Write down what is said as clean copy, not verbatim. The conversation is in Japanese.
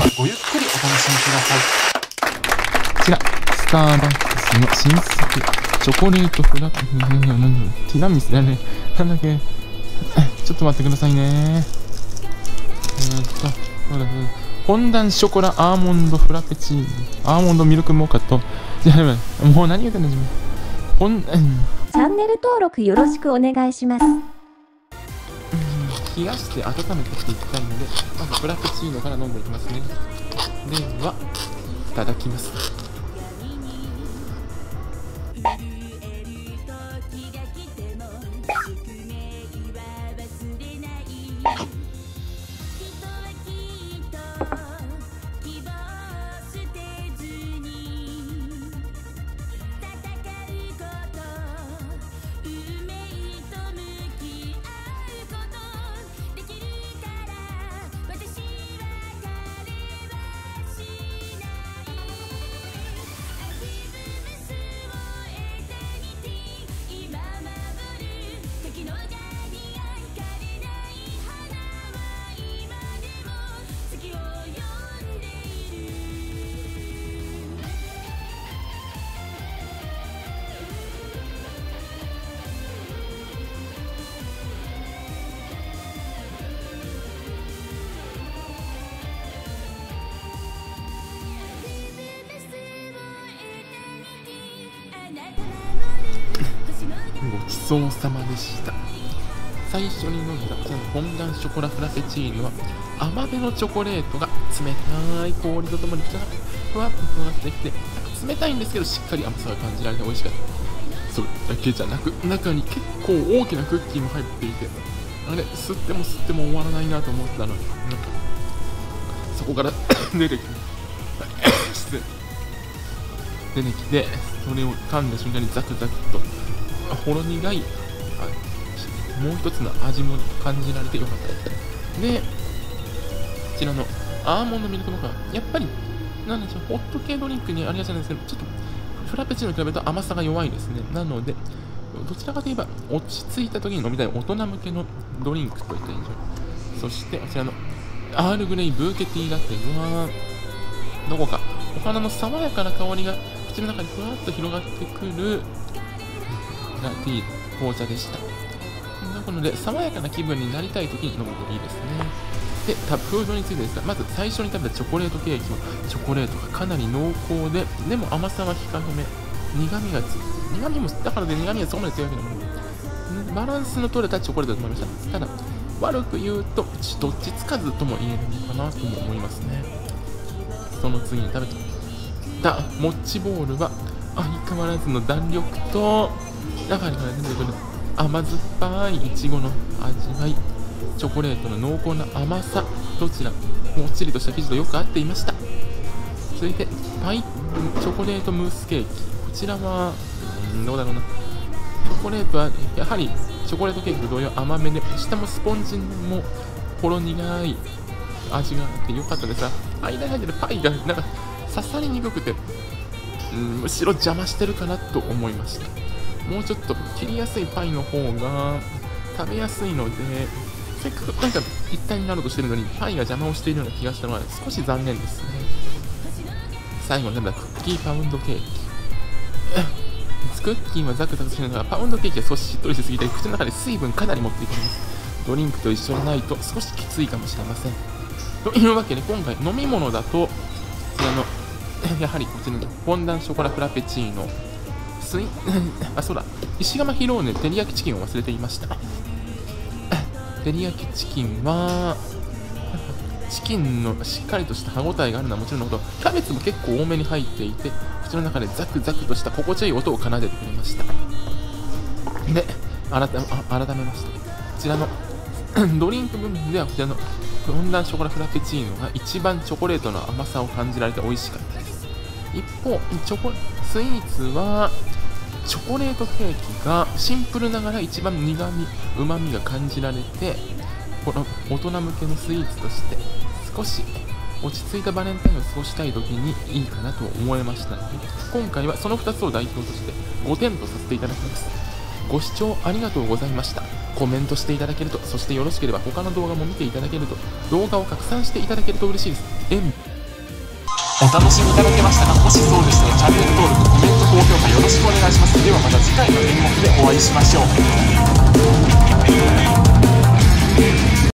ばごゆっくりお楽しみください。 こちら、スターバックスの新作、チョコレートフラペ、ティラミスだね。なんだっけ。ちょっと待ってくださいね。フォンダンショコラアーモンドフラペチーノ、アーモンドミルクモカと、もう何言ってんの自分。 チャンネル登録よろしくお願いします。 冷やして温めていきたいので、まずフラペチーノから飲んでいきますね。では、いただきます。ごちそうさまでした。最初に飲んだフォンダンショコラフラペチーノは甘めのチョコレートが冷たい氷とともにふわっと広がってきて、冷たいんですけどしっかり甘さが感じられて美味しかった。それだけじゃなく、中に結構大きなクッキーも入っていて、あれ吸っても吸っても終わらないなと思ったのに、そこから出てきて出てきて、それを噛んだ瞬間にザクザクとほろ苦いもう一つの味も感じられてよかったです。で、こちらのアーモンドミルクモカはやっぱりなんでしょう、ホット系ドリンクにありがちなんですけど、ちょっとフラペチーノに比べると甘さが弱いですね。なのでどちらかといえば落ち着いた時に飲みたい大人向けのドリンクといった印象。そしてこちらのアールグレイブーケティーラテはどこかお花の爽やかな香りが口の中にふわっと広がってくるラティー紅茶でした。なので爽やかな気分になりたい時に飲むといいですね。で、フードについてですが、まず最初に食べたチョコレートケーキはチョコレートがかなり濃厚で、でも甘さは控えめ、苦味もだからで苦味がそこまで強いわけでもない、バランスの取れたチョコレートだと思いました。ただ悪く言うとどっちつかずとも言えるのかなとも思いますね。その次に食べたモッチボールは相変わらずの弾力と中から出てくる甘酸っぱいいちごの味わい、チョコレートの濃厚な甘さ、どちらもっちりとした生地とよく合っていました。続いてチョコレートムースケーキ、こちらはどうだろうな、チョコレートはやはりチョコレートケーキと同様甘めで、下もスポンジもほろ苦い味があってよかったですが、間に入ってるパイがなんか刺さりにくくて、むしろ邪魔してるかなと思いました。もうちょっと切りやすいパイの方が食べやすいので、せっかくなんか一体になろうとしてるのにパイが邪魔をしているような気がしたのは少し残念ですね。最後に食べたクッキーパウンドケーキクッキーはザクザクしながら、パウンドケーキは少ししっとりしすぎて口の中で水分かなり持っていかれます。ドリンクと一緒にないと少しきついかもしれません。というわけで今回飲み物だとこちらのやはりこちらのフォンダンショコラフラペチーノ、そうだ、石窯ヒローネ照り焼きチキンを忘れていました。照り焼きチキンはチキンのしっかりとした歯ごたえがあるのはもちろんのこと、キャベツも結構多めに入っていて、口の中でザクザクとした心地よい音を奏でてくれました。で、改めましてこちらのドリンク部分ではこちらのフォンダンショコラフラペチーノが一番チョコレートの甘さを感じられて美味しかったです。一方スイーツはチョコレートケーキがシンプルながら一番苦味うまみが感じられて、この大人向けのスイーツとして少し落ち着いたバレンタインを過ごしたい時にいいかなと思いましたので、今回はその2つを代表として5点とさせていただきます。ご視聴ありがとうございました。コメントしていただけると、そしてよろしければ他の動画も見ていただけると、動画を拡散していただけると嬉しいです。 お楽しみいただけましたか？もしそうでしたらチャンネル登録、コメント、高評価よろしくお願いします。ではまた次回の演目でお会いしましょう。